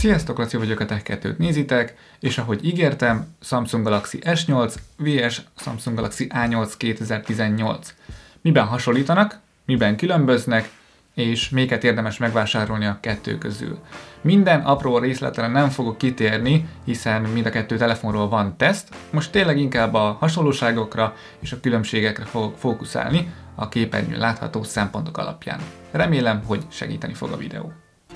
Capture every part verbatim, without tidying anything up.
Sziasztok, Laci vagyok, a Tech kettőt nézitek, és ahogy ígértem, Samsung Galaxy S nyolc versus Samsung Galaxy A nyolc kétezer-tizennyolc. Miben hasonlítanak, miben különböznek, és melyiket érdemes megvásárolni a kettő közül. Minden apró részletre nem fogok kitérni, hiszen mind a kettő telefonról van teszt, most tényleg inkább a hasonlóságokra és a különbségekre fogok fókuszálni a képernyőn látható szempontok alapján. Remélem, hogy segíteni fog a videó.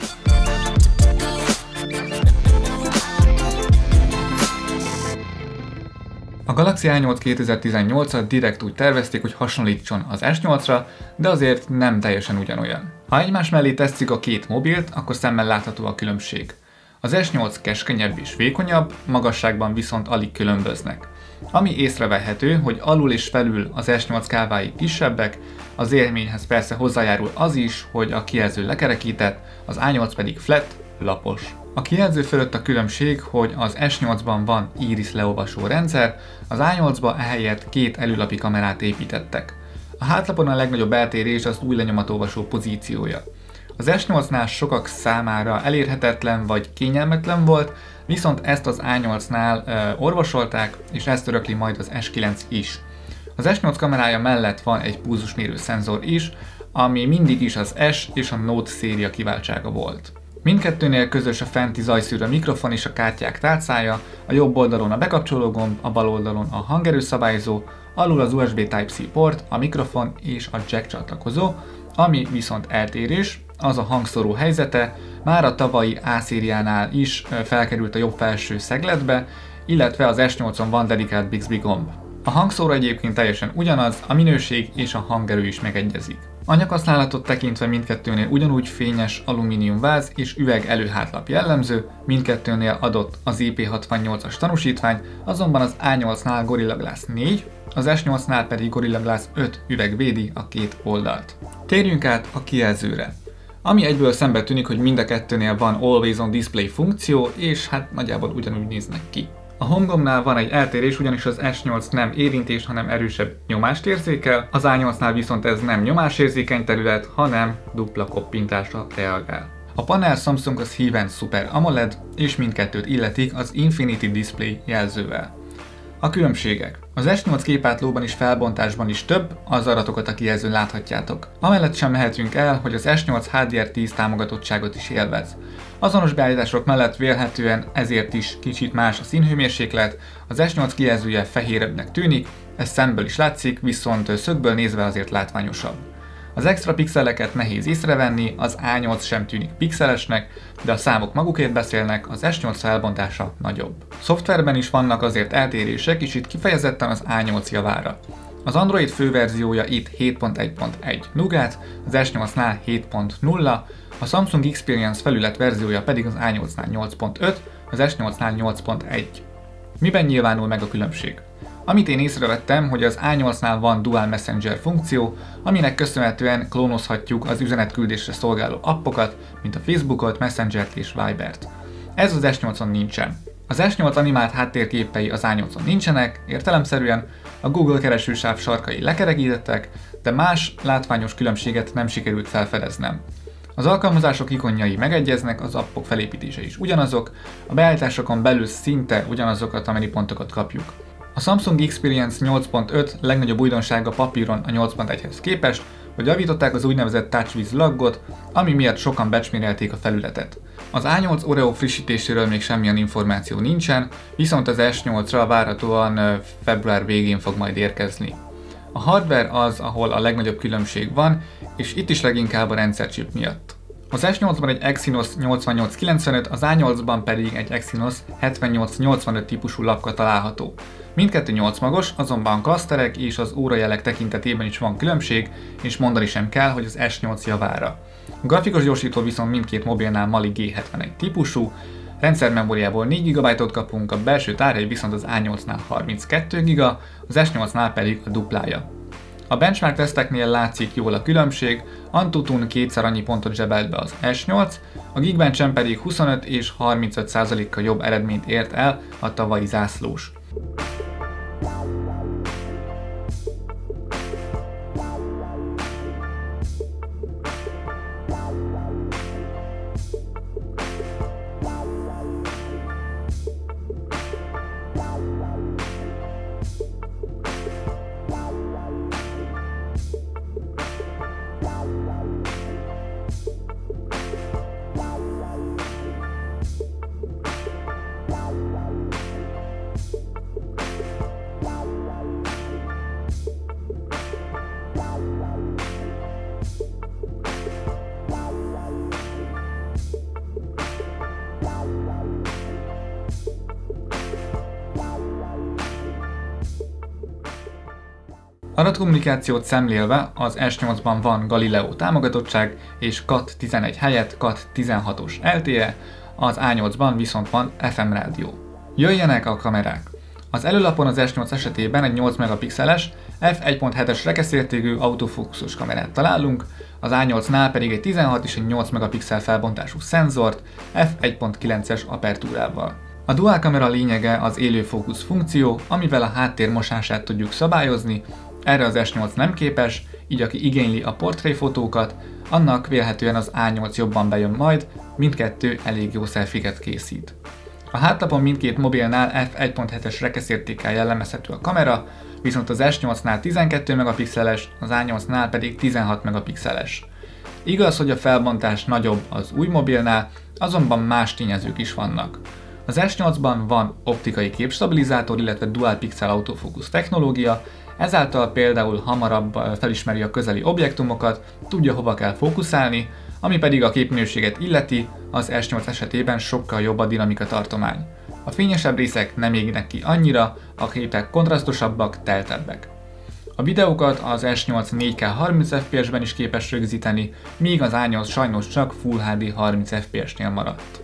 A Galaxy A nyolc kétezer-tizennyolcat direkt úgy tervezték, hogy hasonlítson az S nyolcra, de azért nem teljesen ugyanolyan. Ha egymás mellé tesszük a két mobilt, akkor szemmel látható a különbség. Az S nyolc keskenyebb és vékonyabb, magasságban viszont alig különböznek. Ami észrevehető, hogy alul és felül az S nyolc kávái kisebbek, az élményhez persze hozzájárul az is, hogy a kijelző lekerekített, az A nyolc pedig flat, lapos. A kijelző fölött a különbség, hogy az S nyolcban van iris leolvasó rendszer, az A nyolcba ehelyett két előlapi kamerát építettek. A hátlapon a legnagyobb eltérés az új lenyomatolvasó pozíciója. Az S nyolcnál sokak számára elérhetetlen vagy kényelmetlen volt, viszont ezt az A nyolcnál e, orvosolták, és ezt örökli majd az S kilenc is. Az S nyolc kamerája mellett van egy pulzusmérő szenzor is, ami mindig is az S és a Note széria kiváltsága volt. Mindkettőnél közös a fenti zajszűrő mikrofon és a kártyák tálcája, a jobb oldalon a bekapcsoló gomb, a bal oldalon a hangerőszabályzó, alul az U S B Type-C port, a mikrofon és a jack csatlakozó, ami viszont eltérés, az a hangszóró helyzete, már a tavalyi A szériánál is felkerült a jobb felső szegletbe, illetve az S nyolcon van dedikált Bixby gomb. A hangszóró egyébként teljesen ugyanaz, a minőség és a hangerő is megegyezik. Anyaghasználatot tekintve mindkettőnél ugyanúgy fényes alumínium váz és üveg elő-hátlap jellemző, mindkettőnél adott az I P hatvannyolcas tanúsítvány, azonban az A nyolcnál Gorilla Glass négy, az S nyolcnál pedig Gorilla Glass öt üveg védi a két oldalt. Térjünk át a kijelzőre. Ami egyből szembe tűnik, hogy mind a kettőnél van Always on Display funkció, és hát nagyjából ugyanúgy néznek ki. A home-gombnál van egy eltérés, ugyanis az S nyolc nem érintést, hanem erősebb nyomást érzékel, az A nyolcnál viszont ez nem nyomásérzékeny terület, hanem dupla koppintásra reagál. A panel Samsunghoz híven Super AMOLED, és mindkettőt illetik az Infinity Display jelzővel. A különbségek. Az S nyolc képátlóban is felbontásban is több, az adatokat a kijelzőn láthatjátok. Amellett sem mehetünk el, hogy az S nyolc H D R tíz támogatottságot is élvez. Azonos beállítások mellett vélhetően ezért is kicsit más a színhőmérséklet, az S nyolc kijelzője fehérebbnek tűnik, ez szemből is látszik, viszont szögből nézve azért látványosabb. Az extra pixeleket nehéz észrevenni, az A nyolc sem tűnik pixelesnek, de a számok magukért beszélnek, az S nyolc felbontása nagyobb. Szoftverben is vannak azért eltérések, és itt kifejezetten az A nyolc javára. Az Android főverziója itt hét pont egy pont egy Nougat, az S nyolcnál hét pont nulla, a Samsung Experience felület verziója pedig az A nyolcnál nyolc pont öt, az S nyolcnál nyolc pont egy. Miben nyilvánul meg a különbség? Amit én észrevettem, hogy az A nyolcnál van Dual Messenger funkció, aminek köszönhetően klónozhatjuk az üzenetküldésre szolgáló appokat, mint a Facebookot, Messengert és Vibert. Ez az S nyolcon nincsen. Az S nyolc animált háttérképei az A nyolcon nincsenek, értelemszerűen, a Google keresősáv sarkai lekerekítettek, de más látványos különbséget nem sikerült felfedeznem. Az alkalmazások ikonjai megegyeznek, az appok felépítése is ugyanazok, a beállításokon belül szinte ugyanazokat a menüpontokat kapjuk. A Samsung Experience nyolc pont öt legnagyobb újdonsága papíron a nyolc pont egyhez képest, hogy javították az úgynevezett TouchWiz laggot, ami miatt sokan becsmérelték a felületet. Az A nyolc Oreo frissítéséről még semmilyen információ nincsen, viszont az S nyolcra várhatóan február végén fog majd érkezni. A hardware az, ahol a legnagyobb különbség van, és itt is leginkább a rendszerchip miatt. Az S nyolcban egy Exynos nyolcvannyolc kilencvenöt, az A nyolcban pedig egy Exynos hetvennyolc nyolcvanöt típusú lapka található. Mindkettő nyolc magos, azonban klaszterek és az órajelek tekintetében is van különbség, és mondani sem kell, hogy az S nyolc javára. A grafikus gyorsító viszont mindkét mobilnál Mali G hetvenegy típusú, rendszermemóriából négy gigabájtot kapunk, a belső tárhely viszont az A nyolcnál harminckettő giga, az S nyolcnál pedig a duplája. A benchmark teszteknél látszik jól a különbség, AnTuTu-n kétszer annyi pontot zsebelt be az S nyolc, a Geekbench-en pedig huszonöt és harmincöt százalékkal jobb eredményt ért el a tavalyi zászlós. Adatkommunikációt szemlélve az S nyolcban van Galileo támogatottság és Cat tizenegy helyett Cat tizenhatos el té e, az A nyolcban viszont van ef em rádió. Jöjjenek a kamerák! Az előlapon az S nyolc esetében egy nyolc megapixeles, f egy pont hetes rekeszértékű autofókuszos kamerát találunk, az A nyolcnál pedig egy tizenhat és egy nyolc megapixel felbontású szenzort f egy pont kilences apertúrával. A dual kamera lényege az élő fókusz funkció, amivel a háttér mosását tudjuk szabályozni, erre az S nyolc nem képes, így aki igényli a portréfotókat, annak vélhetően az A nyolc jobban bejön majd, mindkettő elég jó selfieket készít. A hátlapon mindkét mobilnál f egy pont hetes rekeszértékkel jellemezhető a kamera, viszont az S nyolcnál tizenkét megapixeles, az A nyolcnál pedig tizenhat megapixeles. Igaz, hogy a felbontás nagyobb az új mobilnál, azonban más tényezők is vannak. Az S nyolcban van optikai képstabilizátor, illetve dual pixel autofókusz technológia, ezáltal például hamarabb felismeri a közeli objektumokat, tudja hova kell fókuszálni, ami pedig a képminőséget illeti, az S nyolc esetében sokkal jobb a dinamika tartomány. A fényesebb részek nem égnek ki annyira, a képek kontrasztosabbak, teltebbek. A videókat az S nyolc négy ká harminc ef pé es-ben is képes rögzíteni, míg az A nyolc sajnos csak Full há dé harminc ef pé es-nél maradt.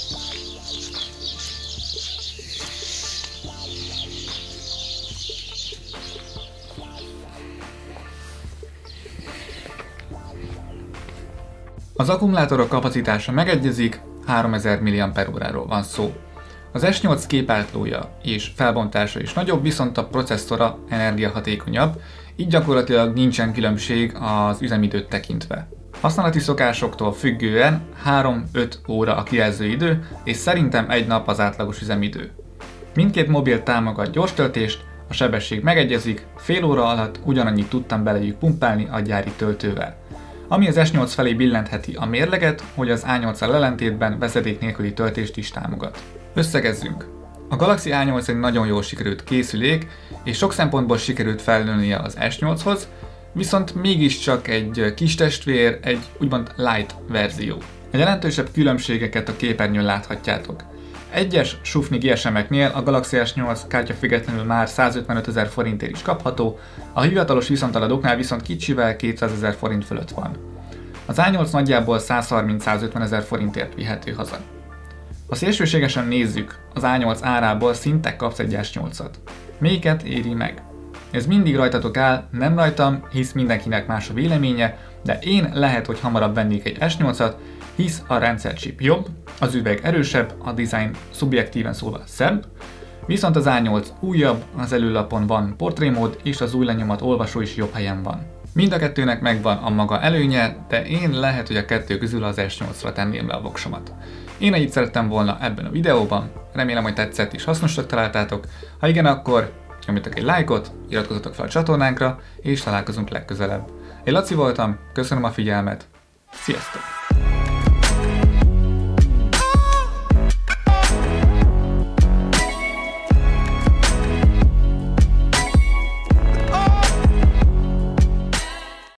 Az akkumulátorok kapacitása megegyezik, háromezer milliampere óráról van szó. Az S nyolc képátlója és felbontása is nagyobb, viszont a processzora energiahatékonyabb, így gyakorlatilag nincsen különbség az üzemidőt tekintve. Használati szokásoktól függően három-öt óra a kijelzőidő, és szerintem egy nap az átlagos üzemidő. Mindkét mobil támogat gyors töltést, a sebesség megegyezik, fél óra alatt ugyanannyit tudtam belejük pumpálni a gyári töltővel. Ami az S nyolc felé billentheti a mérleget, hogy az A nyolccal ellentétben vezeték nélküli töltést is támogat. Összegezzünk! A Galaxy A nyolc egy nagyon jól sikerült készülék, és sok szempontból sikerült felnőnie az S nyolchoz, viszont mégiscsak egy kis testvér, egy úgymond light verzió. A jelentősebb különbségeket a képernyőn láthatjátok. Egyes sufni gé es em-eknél a Galaxy S nyolc kártya függetlenül már százötvenötezer forintért is kapható, a hivatalos viszonteladóknál viszont kicsivel kétszázezer forint fölött van. Az A nyolc nagyjából százharminc-százötven ezer forintért vihető haza. Ha szélsőségesen nézzük, az A nyolc árából szinte kapsz egy S nyolcat. Melyiket éri meg? Ez mindig rajtatok áll, nem rajtam, hisz mindenkinek más a véleménye, de én lehet, hogy hamarabb vennék egy S nyolcat, hisz a rendszerchip jobb, az üveg erősebb, a design szubjektíven szólva szebb, viszont az A nyolc újabb, az előlapon van portrémód, és az új lenyomat olvasó is jobb helyen van. Mind a kettőnek megvan a maga előnye, de én lehet, hogy a kettő közül az S nyolcra tenném le a voksomat. Én ennyit szerettem volna ebben a videóban, remélem, hogy tetszett és hasznosnak találtátok. Ha igen, akkor nyomjatok egy lájkot, iratkozzatok fel a csatornánkra, és találkozunk legközelebb. Én Laci voltam, köszönöm a figyelmet, sziasztok!